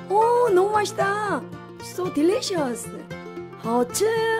오, 너무 맛있다. So delicious. hot.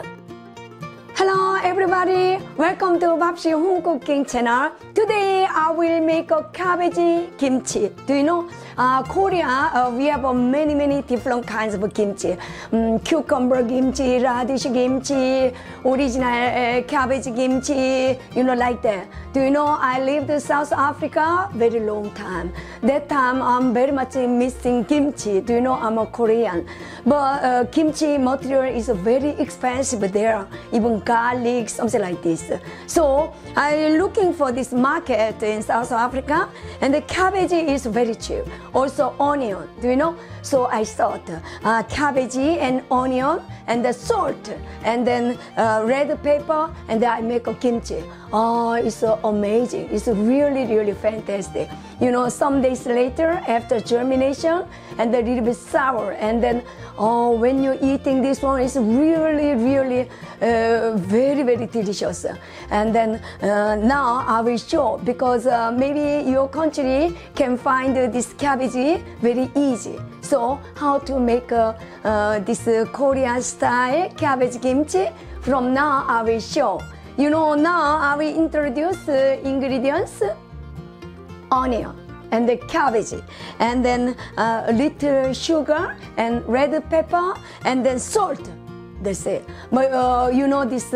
Hello everybody, welcome to Babsi Home Cooking channel. Today I will make a cabbage kimchi. Do you know? Korea, we have many different kinds of kimchi. Cucumber kimchi, radish kimchi, original cabbage kimchi, you know, like that. Do you know, I lived in South Africa very long time. That time I'm very much missing kimchi. Do you know, I'm a Korean. But kimchi material is very expensive there, even garlic, something like this. So I'm looking for this market in South Africa, and the cabbage is very cheap. Also onion, do you know? So I thought cabbage and onion and the salt and then red pepper, and then I make a kimchi. Oh, it's amazing. It's really fantastic. You know, some days later after germination and a little bit sour, and then when you're eating this one, it's really very delicious. And then now I will show, because maybe your country can find this cabbage very easy. So how to make this Korean style cabbage kimchi, from now I will show. You know, now I will introduce ingredients: onion and the cabbage, and then a little sugar and red pepper, and then salt. That's it. But you know, this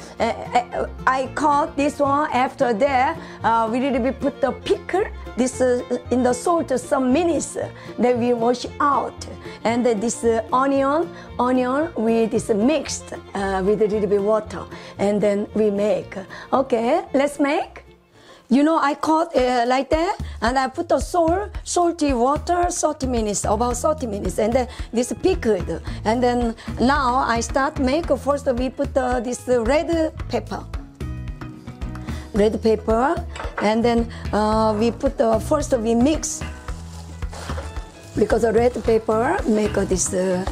I caught this one. After that, we really put the pickle this in the salt some minutes. Then we wash out, and then this onion with this mixed with a little bit water, and then we make. Okay, let's make. You know, I caught like that, and I put the salty water 30 minutes, about 30 minutes, and then this pickled. And then now I start make. First we put this red pepper, and then we put first we mix, because the red pepper make this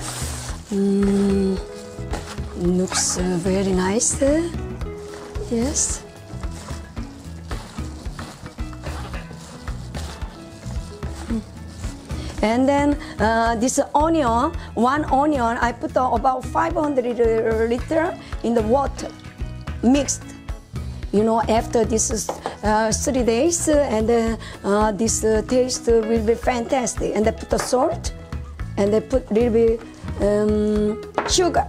looks very nice. Yes. And then this onion, one onion, I put about 500 liter in the water, mixed. You know, after this 3 days, and this taste will be fantastic. And I put the salt, and I put a little bit sugar.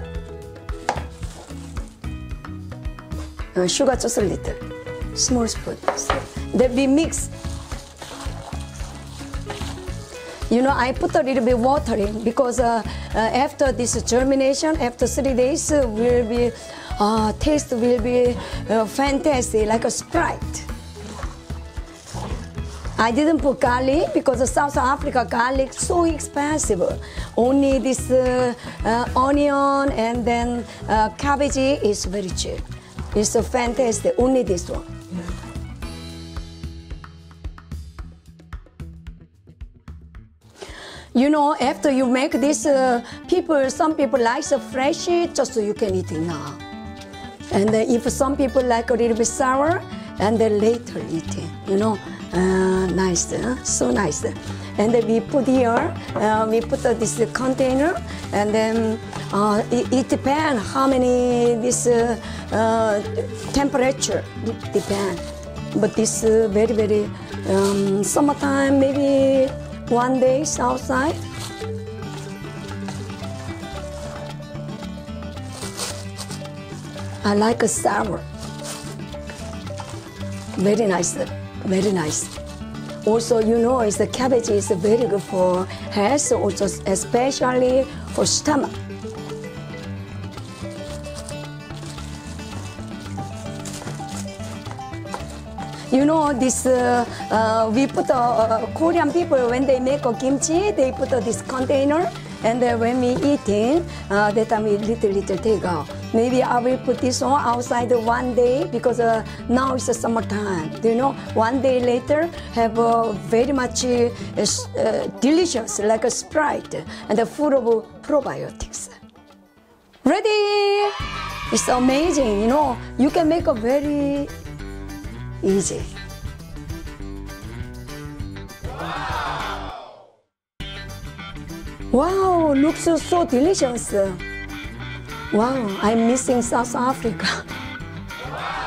Sugar just a little, small spoon. Then we mix. You know, I put a little bit water in, because after this germination, after 3 days, will be taste will be fantastic, like a Sprite. I didn't put garlic, because South Africa garlic so expensive. Only this onion and then cabbage is very cheap. It's so fantastic. Only this one. You know, after you make this, some people like the fresh, just so you can eat it now. And if some people like a little bit sour, and then later eat it, you know, nice, so nice. And then we put here, we put this container, and then it depends how many this temperature, it depends. But this very summertime, maybe 1 day outside. I like a sour. Very nice, very nice. Also, you know, the cabbage is very good for health, also especially for stomach. You know, this we put Korean people, when they make a kimchi, they put this container, and when we eating, that time we little take out. Maybe I will put this one outside 1 day, because now it's the summertime. Do you know? 1 day later, have very much delicious, like a Sprite, and full of probiotics. Ready? It's amazing. You know, you can make a very easy. Wow, looks so delicious. Wow, I'm missing South Africa.